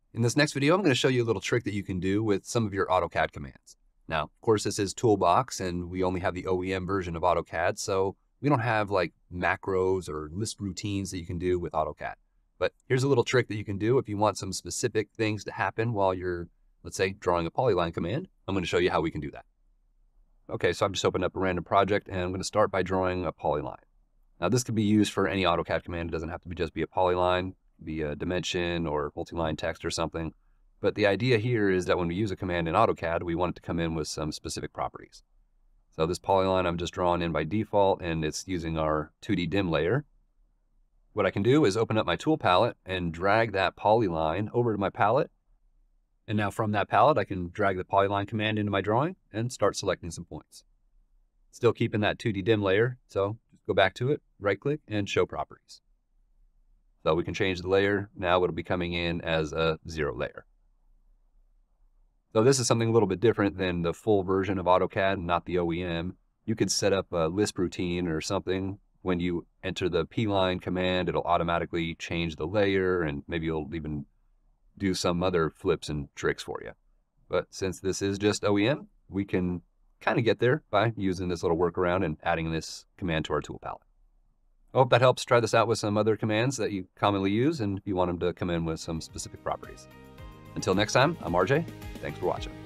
In this next video, I'm going to show you a little trick that you can do with some of your AutoCAD commands. Now, of course, this is Toolbox, and we only have the OEM version of AutoCAD, so we don't have like macros or list routines that you can do with AutoCAD. But here's a little trick that you can do if you want some specific things to happen while you're, let's say, drawing a polyline command. I'm going to show you how we can do that. Okay, so I've just opened up a random project, and I'm going to start by drawing a polyline. Now, this could be used for any AutoCAD command. It doesn't have to just be a polyline, be a dimension or multi-line text or something. But the idea here is that when we use a command in AutoCAD, we want it to come in with some specific properties. So this polyline I'm just drawing in by default, and it's using our 2D dim layer. What I can do is open up my tool palette and drag that polyline over to my palette. And now from that palette, I can drag the polyline command into my drawing and start selecting some points. Still keeping that 2D dim layer, so just go back to it, right-click, and show properties. So we can change the layer. Now it'll be coming in as a 0 layer. So this is something a little bit different than the full version of AutoCAD, not the OEM. You could set up a Lisp routine or something. When you enter the P-line command, it'll automatically change the layer, and maybe you'll even do some other flips and tricks for you. But since this is just OEM, we can kind of get there by using this little workaround and adding this command to our tool palette. I hope that helps. Try this out with some other commands that you commonly use and if you want them to come in with some specific properties. Until next time, I'm RJ. Thanks for watching.